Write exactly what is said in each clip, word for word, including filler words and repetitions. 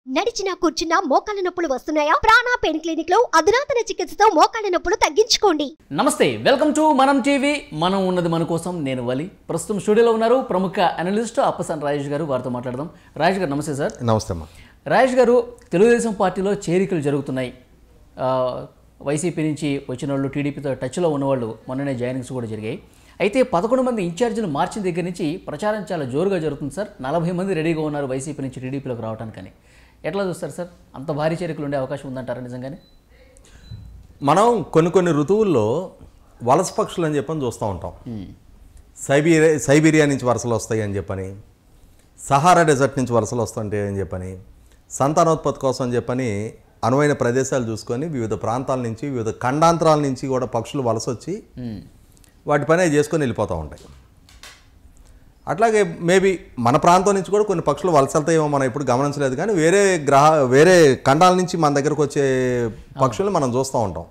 నడిచినా కూర్చున్నా మోకాళ్ళ నొప్పులు వస్తున్నాయా? ప్రాణ పెయిన్ క్లినిక్ లో అధునాతన చికిత్సతో మోకాళ్ళ నొప్పులు తగ్గించుకోండి. నమస్తే, వెల్కమ్ టు మనం టీవీ. మనం ఉన్నది మన కోసం. నేను వలి. ప్రస్తుతం స్టూడియోలో ఉన్నారు ప్రముఖ అనలిస్ట్ అప్పసాని రాజేష్ గారు. వారితో మాట్లాడదాం. రాజేష్ గారు నమస్తే సార్. నమస్తే అమ్మా. రాజేష్ గారు, తెలుగుదేశం పార్టీలో చేరికలు జరుగుతున్నాయి. వైసీపీ నుంచి వచ్చిన వాళ్ళు, టీడీపీతో టచ్లో ఉన్నవాళ్ళు మొన్ననే జాయినింగ్స్ కూడా జరిగాయి. అయితే పదకొండు మంది ఇన్ఛార్జీలు మార్చిన దగ్గర నుంచి ప్రచారం చాలా జోరుగా జరుగుతుంది సార్. నలభై మంది రెడీగా ఉన్నారు వైసీపీ నుంచి టీడీపీలోకి రావడానికని. ఎట్లా చూస్తారు సార్? అంత భారీ చేరికలు ఉండే అవకాశం ఉందంటారా నిజంగానే? మనం కొన్ని కొన్ని ఋతువుల్లో వలస పక్షులు అని చెప్పని చూస్తూ ఉంటాం. సైబీరియా సైబీరియా నుంచి వలసలు వస్తాయి అని చెప్పని, సహారా డెజర్ట్ నుంచి వలసలు వస్తుంటాయి అని చెప్పని, సంతానోత్పత్తి కోసం అని చెప్పని అనువైన ప్రదేశాలు చూసుకొని వివిధ ప్రాంతాల నుంచి, వివిధ ఖండాంతరాల నుంచి కూడా పక్షులు వలస వచ్చి వాటి పని చేసుకొని వెళ్ళిపోతూ ఉంటాయి. అట్లాగే మేబీ మన ప్రాంతం నుంచి కూడా కొన్ని పక్షులు వలస వెళ్తాయేమో మనం ఇప్పుడు గమనించలేదు, కానీ వేరే గ్రహ వేరే ఖండాల నుంచి మన దగ్గరకు వచ్చే పక్షులు మనం చూస్తూ ఉంటాం.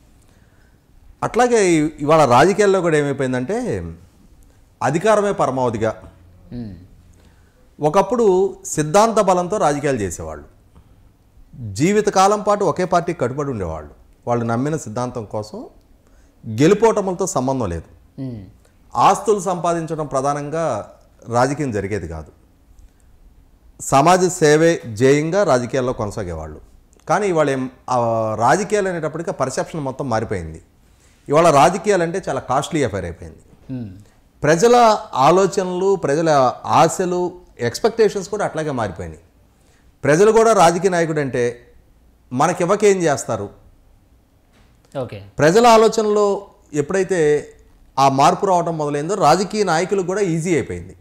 అట్లాగే ఇవాళ రాజకీయాల్లో కూడా ఏమైపోయిందంటే అధికారమే పరమావధిగా. ఒకప్పుడు సిద్ధాంత బలంతో రాజకీయాలు చేసేవాళ్ళు, జీవితకాలం పాటు ఒకే పార్టీకి కట్టుబడి ఉండేవాళ్ళు. వాళ్ళు నమ్మిన సిద్ధాంతం కోసం గెలుపోటములతో సంబంధం లేదు. ఆస్తులు సంపాదించడం ప్రధానంగా రాజకీయం జరిగేది కాదు. సమాజ సేవే జేయంగా రాజకీయాల్లో కొనసాగేవాళ్ళు. కానీ ఇవాళ ఏం రాజకీయాలు అనేటప్పటికీ పర్సెప్షన్ మొత్తం మారిపోయింది. ఇవాళ రాజకీయాలు అంటే చాలా కాస్ట్లీ అఫైర్ అయిపోయింది. ప్రజల ఆలోచనలు, ప్రజల ఆశలు, ఎక్స్పెక్టేషన్స్ కూడా అట్లాగే మారిపోయినాయి. ప్రజలు కూడా రాజకీయ నాయకుడు అంటే మనకివ్వకేం చేస్తారు. ఓకే, ప్రజల ఆలోచనలో ఎప్పుడైతే ఆ మార్పు రావడం మొదలైందో రాజకీయ నాయకులకు కూడా ఈజీ అయిపోయింది.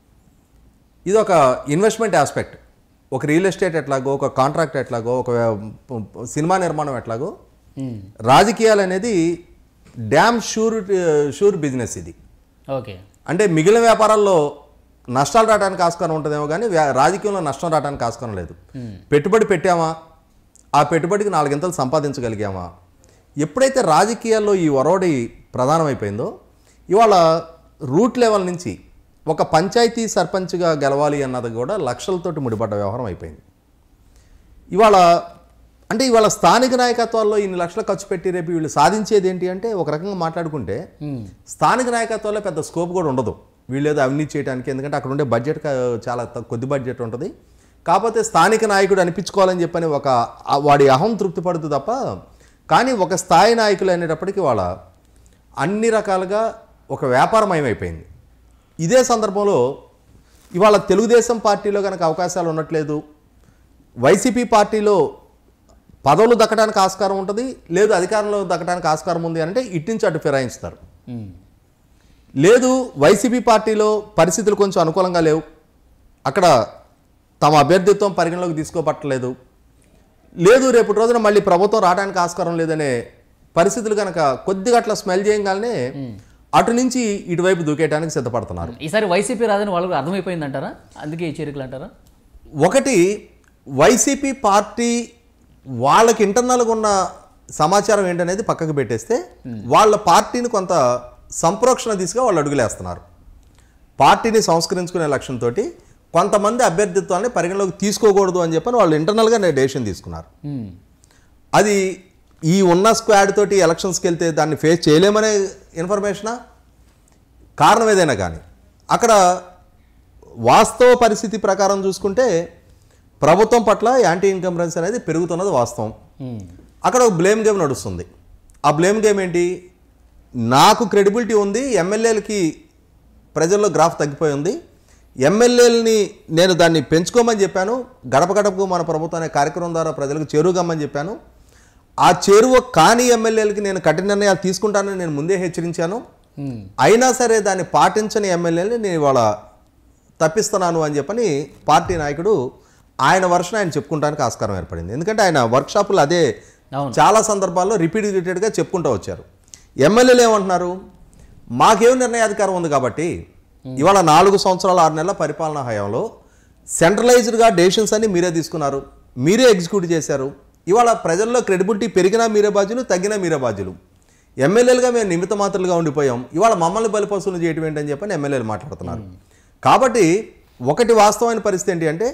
ఇది ఒక ఇన్వెస్ట్మెంట్ ఆస్పెక్ట్. ఒక రియల్ ఎస్టేట్ ఎట్లాగో, ఒక కాంట్రాక్ట్ ఎట్లాగో, ఒక సినిమా నిర్మాణం ఎట్లాగో, రాజకీయాలు అనేది డ్యామ్ షూర్ షూర్ బిజినెస్ ఇది. ఓకే, అంటే మిగిలిన వ్యాపారాల్లో నష్టాలు రావడానికి ఆస్కారం ఉంటుందేమో, కానీ రాజకీయంలో నష్టం రావడానికి ఆస్కారం లేదు. పెట్టుబడి పెట్టామా, ఆ పెట్టుబడికి నాలుగింతలు సంపాదించగలిగామా. ఎప్పుడైతే రాజకీయాల్లో ఈ ఒరవడి ప్రధానమైపోయిందో, ఇవాళ రూట్ లెవెల్ నుంచి ఒక పంచాయతీ సర్పంచ్గా గెలవాలి అన్నది కూడా లక్షలతోటి ముడిపడ్డ వ్యవహారం అయిపోయింది. ఇవాళ అంటే ఇవాళ స్థానిక నాయకత్వాల్లో ఇన్ని లక్షలు ఖర్చు పెట్టి రేపు వీళ్ళు సాధించేది ఏంటి అంటే, ఒక రకంగా మాట్లాడుకుంటే స్థానిక నాయకత్వాల్లో పెద్ద స్కోప్ కూడా ఉండదు వీళ్ళు ఏదో అవినీతి చేయడానికి. ఎందుకంటే అక్కడ ఉండే బడ్జెట్ చాలా కొద్ది బడ్జెట్ ఉంటుంది. కాకపోతే స్థానిక నాయకుడు అనిపించుకోవాలని చెప్పని ఒక వాడి అహం తృప్తి పడుతుంది తప్ప. కానీ ఒక స్థాయి నాయకులు అనేటప్పటికీ వాళ్ళ అన్ని రకాలుగా ఒక వ్యాపారమయం అయిపోయింది. ఇదే సందర్భంలో ఇవాళ తెలుగుదేశం పార్టీలో కనుక అవకాశాలు ఉండట్లేదు, వైసీపీ పార్టీలో పదవులు దక్కడానికి ఆస్కారం ఉంటుంది, లేదు అధికారంలో దక్కడానికి ఆస్కారం ఉంది అంటే ఇటు నుంచి అటు ఫిరాయించుతారు. లేదు వైసీపీ పార్టీలో పరిస్థితులు కొంచెం అనుకూలంగా లేవు, అక్కడ తమ అభ్యర్థిత్వం పరిగణలోకి తీసుకోబట్టలేదు, లేదు రేపు రోజున మళ్ళీ ప్రభుత్వం రావడానికి ఆస్కారం లేదనే పరిస్థితులు కనుక కొద్దిగా అట్లా స్మెల్ చేయగానే అటు నుంచి ఇటువైపు దూకేయడానికి సిద్ధపడుతున్నారు. ఈసారి వైసీపీ రాదని వాళ్ళకు అర్థమైపోయింది అంటారా? అందుకే ఈ చేరికలు అంటారా? ఒకటి, వైసీపీ పార్టీ వాళ్ళకి ఇంటర్నల్గా ఉన్న సమాచారం ఏంటనేది పక్కకు పెట్టేస్తే వాళ్ళ పార్టీని కొంత సంప్రోక్షణ దిశగా వాళ్ళు అడుగులేస్తున్నారు. పార్టీని సంస్కరించుకునే లక్ష్యంతో కొంతమంది అభ్యర్థిత్వాన్ని పరిగణలోకి తీసుకోకూడదు అని చెప్పని వాళ్ళు ఇంటర్నల్గా డెసిషన్ తీసుకున్నారు. అది ఈ ఉన్న స్క్వాడ్ తోటి ఎలక్షన్స్కి వెళ్తే దాన్ని ఫేస్ చేయలేమనే ఇన్ఫర్మేషనా, కారణం ఏదైనా కానీ అక్కడ వాస్తవ పరిస్థితి ప్రకారం చూసుకుంటే ప్రభుత్వం పట్ల యాంటీ ఇన్కంబరెన్స్ అనేది పెరుగుతున్నది వాస్తవం. అక్కడ ఒక బ్లేమ్ గేమ్ నడుస్తుంది. ఆ బ్లేమ్ గేమ్ ఏంటి? నాకు క్రెడిబిలిటీ ఉంది, ఎమ్మెల్యేలకి ప్రజల్లో గ్రాఫ్ తగ్గిపోయి ఉంది, ఎమ్మెల్యేలని నేను దాన్ని పెంచుకోమని చెప్పాను, గడప గడపకు మన ప్రభుత్వం అనే కార్యక్రమం ద్వారా ప్రజలకు చేరువగమ్మని చెప్పాను, ఆ చేరువ కాని ఎమ్మెల్యేలకి నేను కఠిన నిర్ణయాలు తీసుకుంటానని నేను ముందే హెచ్చరించాను, అయినా సరే దాన్ని పాటించని ఎమ్మెల్యేలని నేను ఇవాళ తప్పిస్తున్నాను అని చెప్పని పార్టీ నాయకుడు ఆయన వర్షన్ ఆయన చెప్పుకుంటానికి ఆస్కారం ఏర్పడింది. ఎందుకంటే ఆయన వర్క్షాపులు అదే చాలా సందర్భాల్లో రిపీట్ రిపీటెడ్గా చెప్పుకుంటూ వచ్చారు. ఎమ్మెల్యేలు ఏమంటున్నారు? మాకేం నిర్ణయాధికారం ఉంది కాబట్టి ఇవాళ నాలుగు సంవత్సరాల ఆరు నెలల పరిపాలనా హయాంలో సెంట్రలైజ్డ్గా డెసిషన్స్ అన్ని మీరే తీసుకున్నారు, మీరే ఎగ్జిక్యూట్ చేశారు. ఇవాళ ప్రజల్లో క్రెడిబిలిటీ పెరిగినా మీరే బాధ్యులు, తగ్గినా మీరే బాధ్యులు. ఎమ్మెల్యేలుగా మేము నిమిత్త మాత్రలుగా ఉండిపోయాం, ఇవాళ మమ్మల్ని బలిపశువులు చేయటం ఏంటని చెప్పని ఎమ్మెల్యేలు మాట్లాడుతున్నారు. కాబట్టి ఒకటి వాస్తవమైన పరిస్థితి ఏంటి అంటే,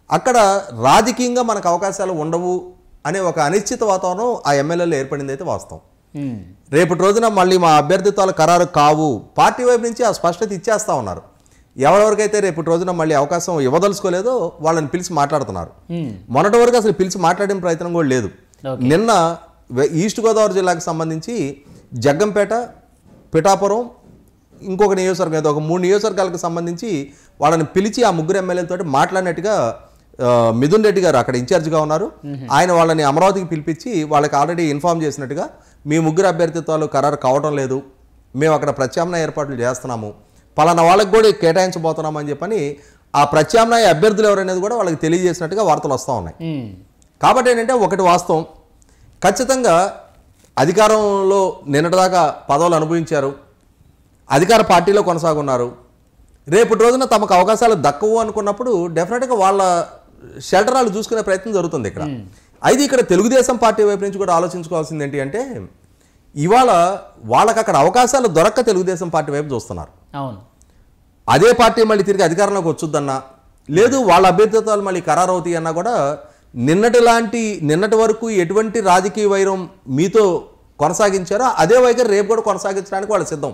అక్కడ రాజకీయంగా మనకు అవకాశాలు ఉండవు అనే ఒక అనిశ్చిత వాతావరణం ఆ ఎమ్మెల్యేలో ఏర్పడింది అయితే వాస్తవం. రేపటి రోజున మళ్ళీ మా అభ్యర్థిత్వాలు ఖరారు కావు, పార్టీ వైపు నుంచి ఆ స్పష్టత ఇచ్చేస్తా ఉన్నారు. ఎవరెవరికైతే రేపటి రోజున మళ్ళీ అవకాశం ఇవ్వదలుచుకోలేదో వాళ్ళని పిలిచి మాట్లాడుతున్నారు. మొన్నటి వరకు అసలు పిలిచి మాట్లాడిన ప్రయత్నం కూడా లేదు. నిన్న ఈస్ట్ గోదావరి జిల్లాకు సంబంధించి జగ్గంపేట, పిఠాపురం, ఇంకొక నియోజకవర్గం ఏదో ఒక మూడు నియోజకవర్గాలకు సంబంధించి వాళ్ళని పిలిచి ఆ ముగ్గురు ఎమ్మెల్యేలతో మాట్లాడినట్టుగా మిథున్ రెడ్డి గారు అక్కడ ఇన్ఛార్జ్గా ఉన్నారు. ఆయన వాళ్ళని అమరావతికి పిలిపించి వాళ్ళకి ఆల్రెడీ ఇన్ఫార్మ్ చేసినట్టుగా మీ ముగ్గురు అభ్యర్థిత్వాలు ఖరారు కావడం లేదు, మేము అక్కడ ప్రత్యామ్నాయ ఏర్పాట్లు చేస్తున్నాము, పలానా వాళ్ళకి కూడా కేటాయించబోతున్నాము అని చెప్పని ఆ ప్రత్యామ్నాయ అభ్యర్థులు ఎవరనేది కూడా వాళ్ళకి తెలియజేసినట్టుగా వార్తలు వస్తూ ఉన్నాయి. కాబట్టి ఏంటంటే ఒకటి వాస్తవం, ఖచ్చితంగా అధికారంలో నిన్నటిదాకా పదవులు అనుభవించారు, అధికార పార్టీలో కొనసాగున్నారు. రేపటి రోజున తమకు అవకాశాలు దక్కవు అనుకున్నప్పుడు డెఫినెట్గా వాళ్ళ షెల్టరాలు చూసుకునే ప్రయత్నం జరుగుతుంది ఇక్కడ. అయితే ఇక్కడ తెలుగుదేశం పార్టీ వైపు నుంచి కూడా ఆలోచించుకోవాల్సింది ఏంటి అంటే ఇవాళ వాళ్ళకి అక్కడ అవకాశాలు దొరక్క తెలుగుదేశం పార్టీ వైపు చూస్తున్నారు. అవును, అదే పార్టీ మళ్ళీ తిరిగి అధికారంలోకి వచ్చుద్దన్నా, లేదు వాళ్ళ అభ్యర్థిత్వాలు మళ్ళీ ఖరారు అవుతాయి అన్నా కూడా నిన్నటి లాంటి నిన్నటి వరకు ఎటువంటి రాజకీయ వైరం మీతో కొనసాగించారో అదే వైఖరి రేపు కూడా కొనసాగించడానికి వాళ్ళు సిద్ధం.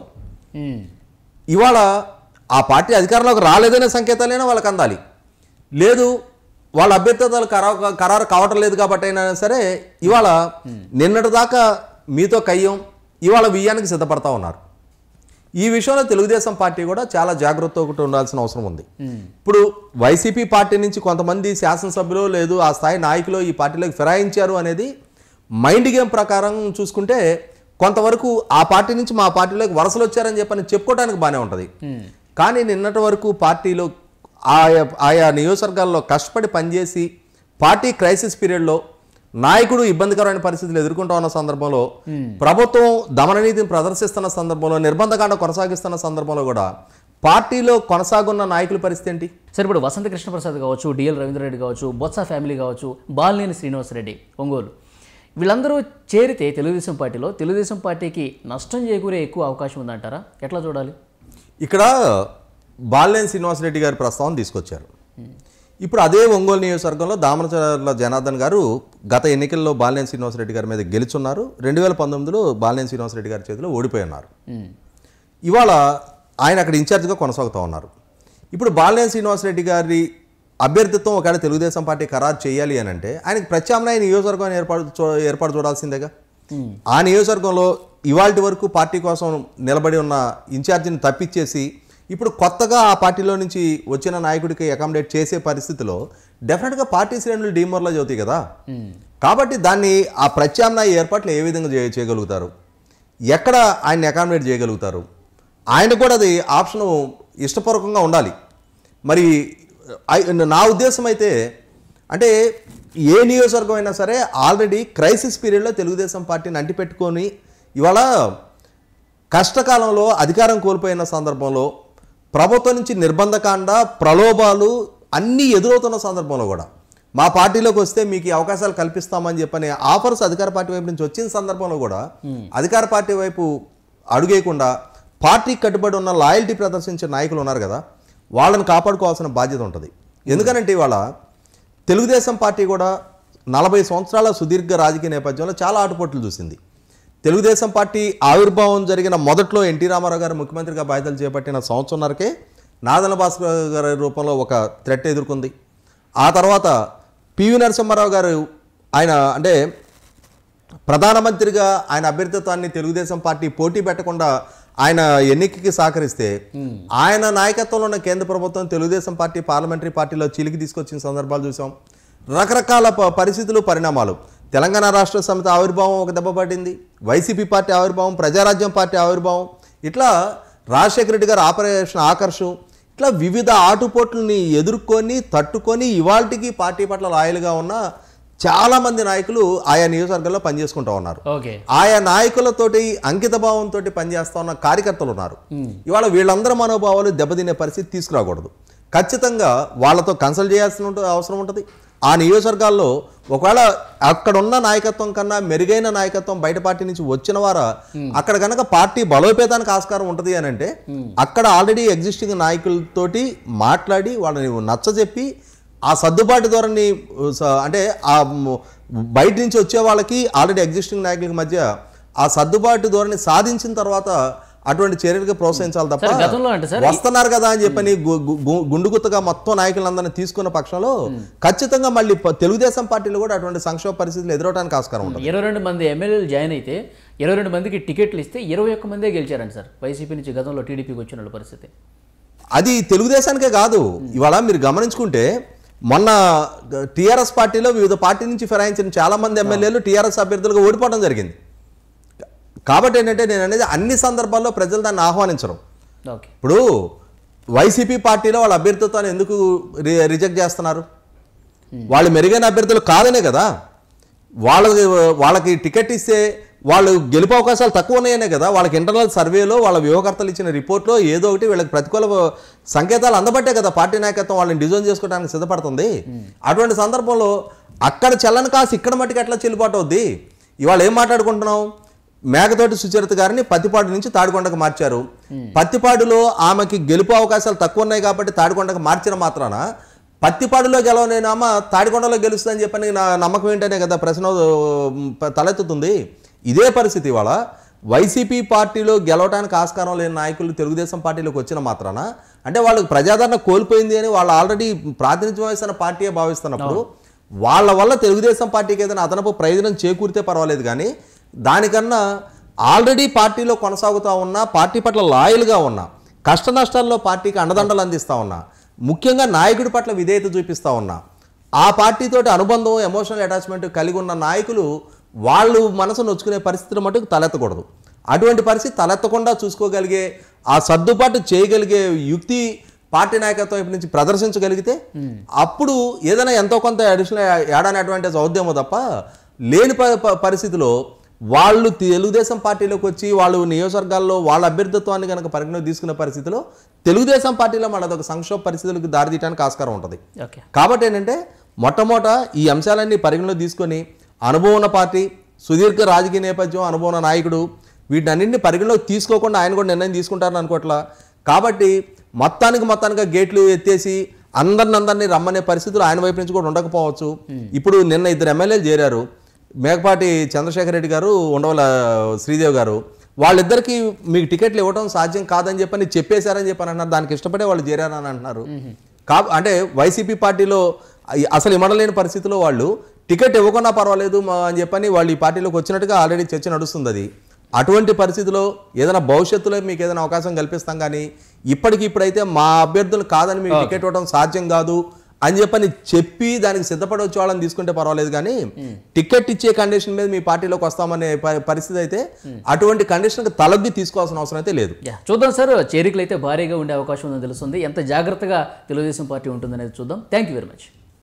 ఇవాళ ఆ పార్టీ అధికారంలోకి రాలేదనే సంకేతాలైనా వాళ్ళకి అందాలి, లేదు వాళ్ళ అభ్యర్థిత్వాలు ఖరారు ఖరారు కావటం లేదు కాబట్టి అయినా సరే ఇవాళ నిన్నటి దాకా మీతో కయ్యం, ఇవాళ వియ్యానికి సిద్ధపడతా ఉన్నారు. ఈ విషయంలో తెలుగుదేశం పార్టీ కూడా చాలా జాగ్రత్తగా ఉండాల్సిన అవసరం ఉంది. ఇప్పుడు వైసీపీ పార్టీ నుంచి కొంతమంది శాసనసభ్యులు లేదు ఆ స్థాయి నాయకులు ఈ పార్టీలోకి ఫిరాయించారు అనేది మైండ్ గేమ్ ప్రకారం చూసుకుంటే కొంతవరకు ఆ పార్టీ నుంచి మా పార్టీలోకి వలసలు వచ్చారని చెప్పని చెప్పుకోవడానికి బాగానే ఉంటుంది. కానీ నిన్నటి వరకు పార్టీలో ఆయా ఆయా నియోజకవర్గాల్లో కష్టపడి పనిచేసి పార్టీ క్రైసిస్ పీరియడ్లో నాయకుడు ఇబ్బందికరమైన పరిస్థితులు ఎదుర్కొంటూ ఉన్న సందర్భంలో, ప్రభుత్వం దమననీతిని ప్రదర్శిస్తున్న సందర్భంలో, నిర్బంధకాండ కొనసాగిస్తున్న సందర్భంలో కూడా పార్టీలో కొనసాగున్న నాయకుల పరిస్థితి ఏంటి? సరే, ఇప్పుడు వసంత కృష్ణప్రసాద్ కావచ్చు, డిఎల్ రవీంద్రరెడ్డి కావచ్చు, బొత్స ఫ్యామిలీ కావచ్చు, బాలినేని శ్రీనివాసరెడ్డి ఒంగోలు, వీళ్ళందరూ చేరితే తెలుగుదేశం పార్టీలో తెలుగుదేశం పార్టీకి నష్టం చేకూరే ఎక్కువ అవకాశం ఉందంటారా? ఎట్లా చూడాలి? ఇక్కడ బాలినేని శ్రీనివాసరెడ్డి గారి ప్రస్తావన తీసుకొచ్చారు. ఇప్పుడు అదే ఒంగోలు నియోజకవర్గంలో దామరచర్ల జనార్దన్ గారు గత ఎన్నికల్లో బాలినేని శ్రీనివాసరెడ్డి గారి మీద గెలుచున్నారు. రెండు వేల పంతొమ్మిదిలో బాలినేని శ్రీనివాసరెడ్డి గారి చేతిలో ఓడిపోయి ఉన్నారు. ఇవాళ ఆయన అక్కడ ఇన్ఛార్జ్గా కొనసాగుతూ ఉన్నారు. ఇప్పుడు బాలినేని శ్రీనివాసరెడ్డి గారి అభ్యర్థిత్వం ఒకవేళ తెలుగుదేశం పార్టీ ఖరారు చేయాలి అని అంటే ఆయనకి ప్రత్యామ్నాయ నియోజకవర్గం ఏర్పాటు ఏర్పాటు చూడాల్సిందేగా. ఆ నియోజకవర్గంలో ఇవాల్టి వరకు పార్టీ కోసం నిలబడి ఉన్న ఇన్ఛార్జిని తప్పించేసి ఇప్పుడు కొత్తగా ఆ పార్టీలో నుంచి వచ్చిన నాయకుడికి అకామిడేట్ చేసే పరిస్థితిలో డెఫినెట్గా పార్టీ శ్రేణులు డీమోరలైజ్ అవుతాయి కదా. కాబట్టి దాన్ని ఆ ప్రత్యామ్నాయ ఏర్పాట్లు ఏ విధంగా చేయగలుగుతారు, ఎక్కడ ఆయన్ని అకామిడేట్ చేయగలుగుతారు, ఆయన కూడా అది ఆప్షను ఇష్టపూర్వకంగా ఉండాలి. మరి నా ఉద్దేశం అయితే అంటే ఏ నియోజకవర్గం అయినా సరే ఆల్రెడీ క్రైసిస్ పీరియడ్లో తెలుగుదేశం పార్టీని అంటిపెట్టుకొని ఇవాళ కష్టకాలంలో అధికారం కోల్పోయిన సందర్భంలో ప్రభుత్వం నుంచి నిర్బంధకాండ, ప్రలోభాలు అన్నీ ఎదురవుతున్న సందర్భంలో కూడా మా పార్టీలోకి వస్తే మీకు ఈ అవకాశాలు కల్పిస్తామని చెప్పని ఆఫర్స్ అధికార పార్టీ వైపు నుంచి వచ్చిన సందర్భంలో కూడా అధికార పార్టీ వైపు అడుగేయకుండా పార్టీకి కట్టుబడి ఉన్న లాయల్టీ ప్రదర్శించే నాయకులు ఉన్నారు కదా, వాళ్ళని కాపాడుకోవాల్సిన బాధ్యత ఉంటుంది. ఎందుకనంటే ఇవాళ తెలుగుదేశం పార్టీ కూడా నలభై సంవత్సరాల సుదీర్ఘ రాజకీయ నేపథ్యంలో చాలా ఆటుపోట్లు చూసింది. తెలుగుదేశం పార్టీ ఆవిర్భావం జరిగిన మొదట్లో ఎన్టీ రామారావు గారు ముఖ్యమంత్రిగా బాధ్యతలు చేపట్టిన సంవత్సరంన్నరకే నాదెండ్ల భాస్కర్ గారి రూపంలో ఒక థ్రెట్ ఎదుర్కొంది. ఆ తర్వాత పివి నరసింహారావు గారు ఆయన అంటే ప్రధానమంత్రిగా ఆయన అభ్యర్థిత్వాన్ని తెలుగుదేశం పార్టీ పోటీ పెట్టకుండా ఆయన ఎన్నికకి సహకరిస్తే ఆయన నాయకత్వంలో ఉన్న కేంద్ర ప్రభుత్వం తెలుగుదేశం పార్టీ పార్లమెంటరీ పార్టీలో చిలికి తీసుకొచ్చిన సందర్భాలు చూసాం. రకరకాల పరిస్థితులు, పరిణామాలు. తెలంగాణ రాష్ట్ర సమితి ఆవిర్భావం ఒక దెబ్బ పడింది, వైసీపీ పార్టీ ఆవిర్భావం, ప్రజారాజ్యం పార్టీ ఆవిర్భావం, ఇట్లా రాజశేఖర రెడ్డి గారు ఆపరేషన్ ఆకర్షు, ఇట్లా వివిధ ఆటుపోట్లని ఎదుర్కొని తట్టుకొని ఇవాల్టికి పార్టీ పట్ల లాయల్గా ఉన్న చాలా మంది నాయకులు ఆయా నియోజకవర్గాల్లో పనిచేసుకుంటూ ఉన్నారు. ఆయా నాయకులతోటి అంకిత భావంతో పనిచేస్తా ఉన్న కార్యకర్తలు ఉన్నారు. ఇవాళ వీళ్ళందరి మనోభావాలు దెబ్బతినే పరిస్థితి తీసుకురాకూడదు. ఖచ్చితంగా వాళ్ళతో కన్సల్ట్ చేయాల్సిన అవసరం ఉంటుంది. ఆ నియోజకవర్గాల్లో ఒకవేళ అక్కడ ఉన్న నాయకత్వం కన్నా మెరుగైన నాయకత్వం బయట పార్టీ నుంచి వచ్చిన వారా అక్కడ కనుక పార్టీ బలోపేతానికి ఆస్కారం ఉంటుంది అని అంటే అక్కడ ఆల్రెడీ ఎగ్జిస్టింగ్ నాయకులతోటి మాట్లాడి వాళ్ళని నచ్చజెప్పి ఆ సర్దుబాటు ధోరణి స- అంటే ఆ మ్- బయట నుంచి వచ్చే వాళ్ళకి ఆల్రెడీ ఎగ్జిస్టింగ్ నాయకులకి మధ్య ఆ సర్దుబాటు ధోరణి సాధించిన తర్వాత అటువంటి చర్యలకు ప్రోత్సహించాలి తప్ప సార్, గతంలో అంటే సార్ వస్తున్నారు కదా అని చెప్పని గు- గు- గు- గుండుగుత్తగా మొత్తం నాయకులందరినీ తీసుకున్న పక్షంలో ఖచ్చితంగా మళ్ళీ ప- తెలుగుదేశం పార్టీలో కూడా అటువంటి సంక్షోభ పరిస్థితులు ఎదురవడానికి ఆస్కారం ఉంటుంది. ఇరవై రెండు మంది ఎమ్మెల్యేలు జాయిన్ అయితే ఇరవై రెండు మందికి టికెట్లు ఇస్తే ఇరవై ఒక్క మందే గెలిచారండి సార్ వైసీపీ నుంచి గతంలో టీడీపీకి వచ్చిన వాళ్ళ పరిస్థితి. అది తెలుగుదేశానికే కాదు, ఇవాళ మీరు గమనించుకుంటే మొన్న టీఆర్ఎస్ పార్టీలో వివిధ పార్టీ నుంచి ఫిరాయించిన చాలా మంది ఎమ్మెల్యేలు టీఆర్ఎస్ అభ్యర్థులుగా ఓడిపోవడం జరిగింది. కాబట్టి ఏంటంటే నేను అనేది అన్ని సందర్భాల్లో ప్రజలు దాన్ని ఆహ్వానించరు. ఓకే, ఇప్పుడు వైసీపీ పార్టీలో వాళ్ళ అభ్యర్థిత్వాన్ని ఎందుకు రి రిజెక్ట్ చేస్తున్నారు? వాళ్ళు మెరుగైన అభ్యర్థులు కాదనే కదా. వాళ్ళకి వాళ్ళకి టికెట్ ఇస్తే వాళ్ళు గెలుపు అవకాశాలు తక్కువ ఉన్నాయనే కదా. వాళ్ళకి ఇంటర్నల్ సర్వేలో వాళ్ళ వ్యూహకర్తలు ఇచ్చిన రిపోర్ట్లో ఏదో ఒకటి వీళ్ళకి ప్రతికూల సంకేతాలు అందబట్టే కదా పార్టీ నాయకత్వం వాళ్ళని డిజైన్ చేసుకోవడానికి సిద్ధపడుతుంది. అటువంటి సందర్భంలో అక్కడ చెల్లని కాసి ఇక్కడ మట్టుకు ఎట్లా చెల్లుబాటు అవుద్ది? ఇవాళ ఏం మాట్లాడుకుంటున్నాం? మేకతోటి సుచరిత గారిని పత్తిపాడు నుంచి తాడికొండకు మార్చారు. పత్తిపాడులో ఆమెకి గెలుపు అవకాశాలు తక్కువ ఉన్నాయి కాబట్టి తాడికొండకు మార్చిన మాత్రాన పత్తిపాడులో గెలవనేనామా తాడికొండలో గెలుస్తుందని చెప్పని నా నమ్మకం ఏంటనే కదా ప్రశ్న తలెత్తుతుంది. ఇదే పరిస్థితి ఇవాళ వైసీపీ పార్టీలో గెలవడానికి ఆస్కారం లేని నాయకులు తెలుగుదేశం పార్టీలోకి వచ్చిన మాత్రాన అంటే వాళ్ళకి ప్రజాదరణ కోల్పోయింది అని వాళ్ళు ఆల్రెడీ ప్రాతినిధ్యం వహిస్తున్న పార్టీయే భావిస్తున్నప్పుడు వాళ్ళ వల్ల తెలుగుదేశం పార్టీకి ఏదైనా అదనపు ప్రయోజనం చేకూరితే పర్వాలేదు, కానీ దానికన్నా ఆల్రెడీ పార్టీలో కొనసాగుతూ ఉన్నా, పార్టీ పట్ల లాయల్గా ఉన్నా, కష్ట నష్టాల్లో పార్టీకి అండదండలు అందిస్తూ ఉన్నా, ముఖ్యంగా నాయకుడి పట్ల విధేయత చూపిస్తూ ఉన్నా, ఆ పార్టీతోటి అనుబంధం ఎమోషనల్ అటాచ్మెంట్ కలిగి ఉన్న నాయకులు వాళ్ళు మనసు నొచ్చుకునే పరిస్థితులు మటుకు తలెత్తకూడదు. అటువంటి పరిస్థితి తలెత్తకుండా చూసుకోగలిగే ఆ సర్దుబాటు చేయగలిగే యుక్తి పార్టీ నాయకత్వం వైపు నుంచి ప్రదర్శించగలిగితే అప్పుడు ఏదైనా ఎంతో కొంత అడిషనల్ యాడ్ అడ్వాంటేజ్ అవుద్దేమో తప్ప లేని పరిస్థితిలో వాళ్ళు తెలుగుదేశం పార్టీలోకి వచ్చి వాళ్ళు నియోజకవర్గాల్లో వాళ్ళ అభ్యర్థిత్వాన్ని కనుక పరిగణలోకి తీసుకునే పరిస్థితిలో తెలుగుదేశం పార్టీలో మన అదొక సంక్షోభ పరిస్థితులకు దారితీయడానికి ఆస్కారం ఉంటుంది. కాబట్టి ఏంటంటే మొట్టమొదట ఈ అంశాలన్నీ పరిగణలోకి తీసుకొని అనుభవం ఉన్న పార్టీ, సుదీర్ఘ రాజకీయ నేపథ్యం, అనుభవం ఉన్న నాయకుడు, వీటన్నింటినీ పరిగణలోకి తీసుకోకుండా ఆయన కూడా నిర్ణయం తీసుకుంటారని అనుకోవట్లా. కాబట్టి మొత్తానికి మొత్తానికి గేట్లు ఎత్తేసి అందరిని అందరినీ రమ్మనే పరిస్థితులు ఆయన వైపు నుంచి కూడా ఉండకపోవచ్చు. ఇప్పుడు నిన్న ఇద్దరు ఎమ్మెల్యేలు చేరారు, మేకపాటి చంద్రశేఖర్ రెడ్డి గారు, ఉండవల శ్రీదేవి గారు. వాళ్ళిద్దరికి మీకు టికెట్లు ఇవ్వడం సాధ్యం కాదని చెప్పని చెప్పేశారని చెప్పని అంటున్నారు. దానికి ఇష్టపడే వాళ్ళు చేరారని అంటున్నారు. కా అంటే వైసీపీ పార్టీలో అసలు ఇమ్మడలేని పరిస్థితిలో వాళ్ళు టికెట్ ఇవ్వకున్నా పర్వాలేదు అని చెప్పని వాళ్ళు ఈ పార్టీలోకి వచ్చినట్టుగా ఆల్రెడీ చర్చ నడుస్తుంది. అది అటువంటి పరిస్థితిలో ఏదైనా భవిష్యత్తులో మీకు ఏదైనా అవకాశం కల్పిస్తాం, కానీ ఇప్పటికి ఇప్పుడైతే మా అభ్యర్థులు కాదని మీకు టికెట్ ఇవ్వడం సాధ్యం కాదు అని చెప్పని చెప్పి దానికి సిద్ధపడి వచ్చే వాళ్ళని తీసుకుంటే పర్వాలేదు, కానీ టికెట్ ఇచ్చే కండిషన్ మీద మీ పార్టీలోకి వస్తామనే పరిస్థితి అయితే అటువంటి కండిషన్కి తలగ్గి తీసుకోవాల్సిన అవసరం అయితే లేదు. చూద్దాం సార్, చేరికలు అయితే భారీగా ఉండే అవకాశం ఉందని తెలుస్తుంది. ఎంత జాగ్రత్తగా తెలుగుదేశం పార్టీ ఉంటుందనేది చూద్దాం. Thank you very much.